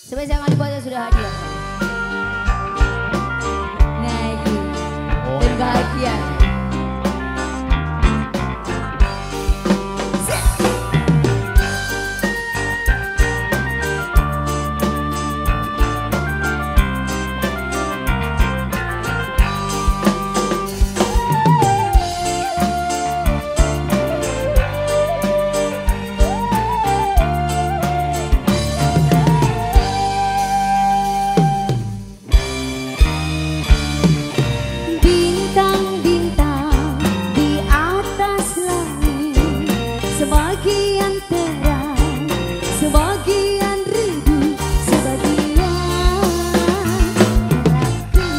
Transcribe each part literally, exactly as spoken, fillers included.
Spesial kali buat yang sudah hadir. Nah ini, oh, dan bahagia. Sebagian terang, sebagian redup, sebagian rapi.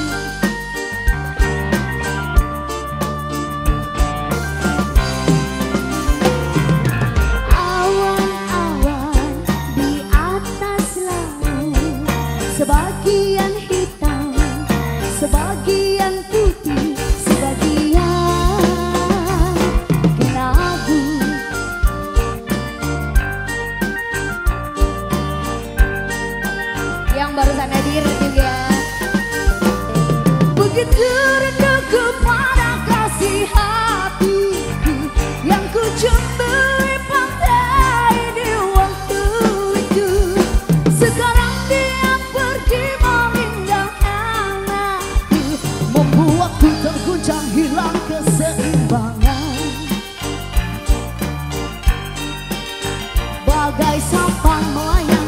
Awan-awan di atas laut, sebagian hitam, sebagian putih, sebagian kelabu. Yang barusan hadir juga. Begitu rindu kepada kasih hatiku yang ku jumpui pantai di waktu itu. Sekarang dia pergi memindahkan aku, membuatku terguncang hilang keseimbangan. Bagai sampan melayang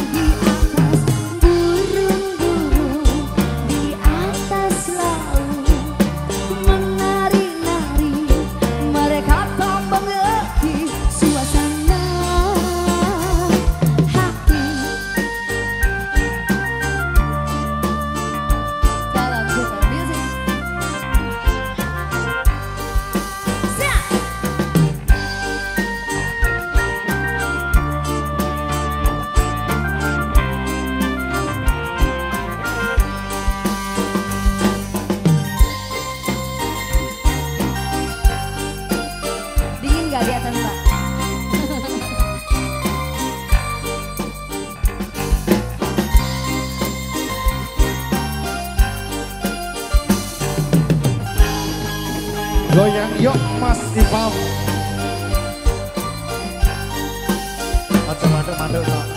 di atas Mbak. Goyang yuk Mas Ipam. Macam-macam ada